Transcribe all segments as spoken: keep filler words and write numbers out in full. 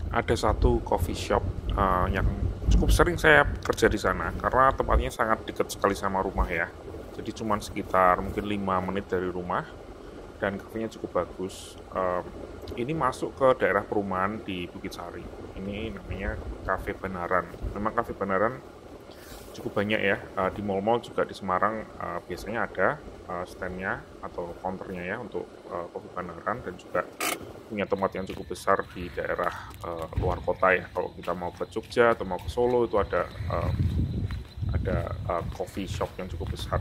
Ada satu coffee shop uh, yang cukup sering saya kerja di sana karena tempatnya sangat dekat sekali sama rumah ya. Jadi cuma sekitar mungkin lima menit dari rumah dan kafenya cukup bagus. Um, ini masuk ke daerah perumahan di Bukit Sari. Ini namanya Cafe Banaran. Memang Cafe Banaran cukup banyak ya, uh, di mall-mall juga di Semarang uh, biasanya ada uh, stand-nya atau counter-nya ya untuk uh, kopi Banaran, dan juga punya tempat yang cukup besar di daerah uh, luar kota ya. Kalau kita mau ke Jogja atau mau ke Solo itu ada uh, ada uh, coffee shop yang cukup besar.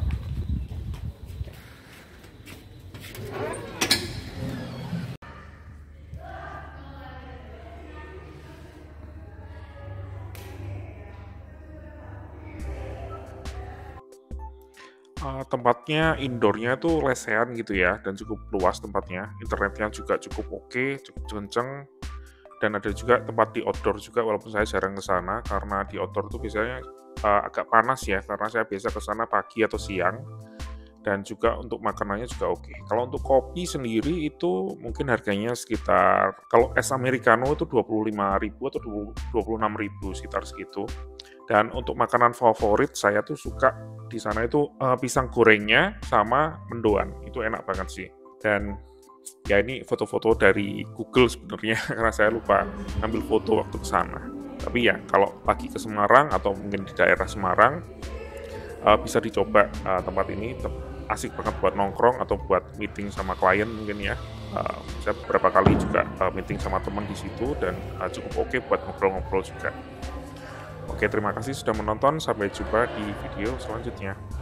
Uh, tempatnya indoornya itu lesehan gitu ya, dan cukup luas tempatnya. Internetnya juga cukup oke, cukup kenceng. Dan ada juga tempat di outdoor juga, walaupun saya jarang ke sana karena di outdoor tuh biasanya uh, agak panas ya, karena saya biasa ke sana pagi atau siang. Dan juga untuk makanannya juga oke. Kalau untuk kopi sendiri itu mungkin harganya sekitar, kalau es americano itu dua puluh lima ribu atau dua puluh enam ribu, sekitar segitu. Dan untuk makanan favorit saya tuh suka di sana itu uh, pisang gorengnya sama mendoan. Itu enak banget sih. Dan ya ini foto-foto dari Google sebenarnya karena saya lupa ambil foto waktu ke sana. Tapi ya kalau pagi ke Semarang atau mungkin di daerah Semarang, uh, bisa dicoba uh, tempat ini. Asik banget buat nongkrong atau buat meeting sama klien mungkin ya. Uh, saya beberapa kali juga uh, meeting sama teman di situ, dan uh, cukup oke buat ngobrol-ngobrol juga. Oke, terima kasih sudah menonton. Sampai jumpa di video selanjutnya.